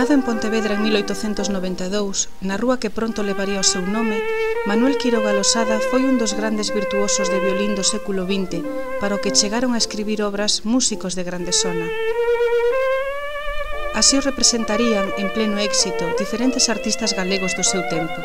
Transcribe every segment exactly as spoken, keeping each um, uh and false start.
Nado en Pontevedra en mil oitocentos noventa e dous, na rúa que pronto levaría o seu nome, Manuel Quiroga Losada foi un dos grandes virtuosos de violín do século vinte, para o que chegaron a escribir obras músicos de grande sona. Así o representarían, en pleno éxito, diferentes artistas galegos do seu tempo.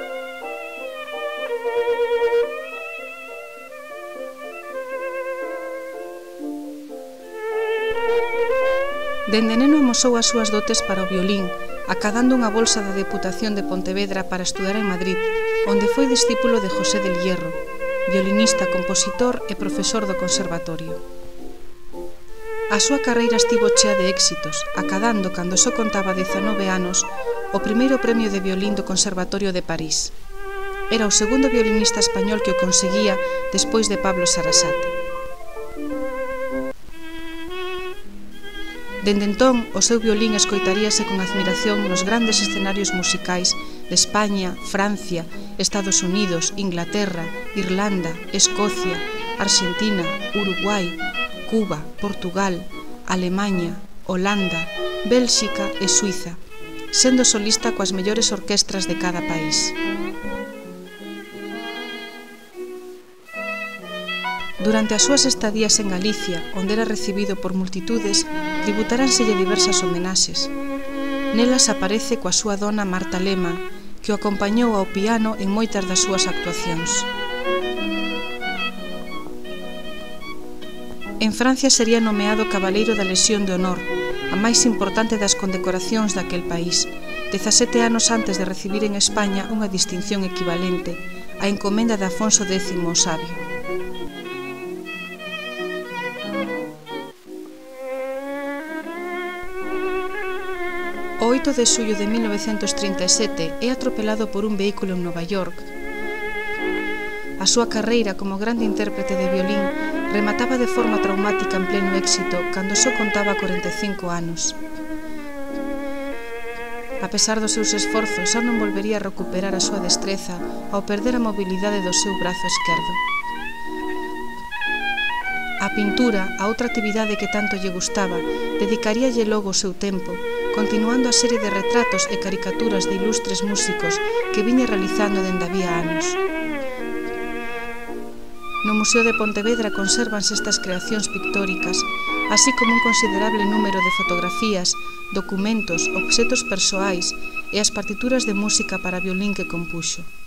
Dende neno amosou as súas dotes para o violín, acadando unha bolsa da Deputación de Pontevedra para estudar en Madrid, onde foi discípulo de José del Hierro, violinista, compositor e profesor do Conservatorio. A súa carreira estivo chea de éxitos, acadando, cando só contaba dezanove anos, o primeiro premio de violín do Conservatorio de París. Era o segundo violinista español que o conseguía despois de Pablo Sarasate. Dende entón, o seu violín escoitaríase con admiración nos grandes escenarios musicais de España, Francia, Estados Unidos, Inglaterra, Irlanda, Escocia, Argentina, Uruguai, Cuba, Portugal, Alemaña, Holanda, Bélxica e Suiza, sendo solista coas mellores orquestras de cada país. Durante as súas estadías en Galicia, onde era recibido por multitudes, tributaránselle diversas homenaxes. Nelas aparece coa súa dona Marta Lema, que o acompañou ao piano en moitas das súas actuacións. En Francia sería nomeado Cabaleiro da Lexión de Honor, a máis importante das condecoracións daquel país, dezasete anos antes de recibir en España unha distinción equivalente, a encomenda de Afonso décimo o Sabio. O oito de xullo de mil novecentos trinta e sete é atropelado por un vehículo en Nova York. A súa carreira como grande intérprete de violín remataba de forma traumática en pleno éxito cando só contaba corenta e cinco anos. A pesar dos seus esforzos, xa non volvería a recuperar a súa destreza ao perder a mobilidade do seu brazo esquerdo. A pintura, a outra actividade que tanto lle gustaba, dedicaríalle logo o seu tempo, continuando a serie de retratos e caricaturas de ilustres músicos que viña realizando dende había anos. No Museo de Pontevedra consérvanse estas creacións pictóricas, así como un considerable número de fotografías, documentos, obxetos persoais e as partituras de música para violín que compuxo.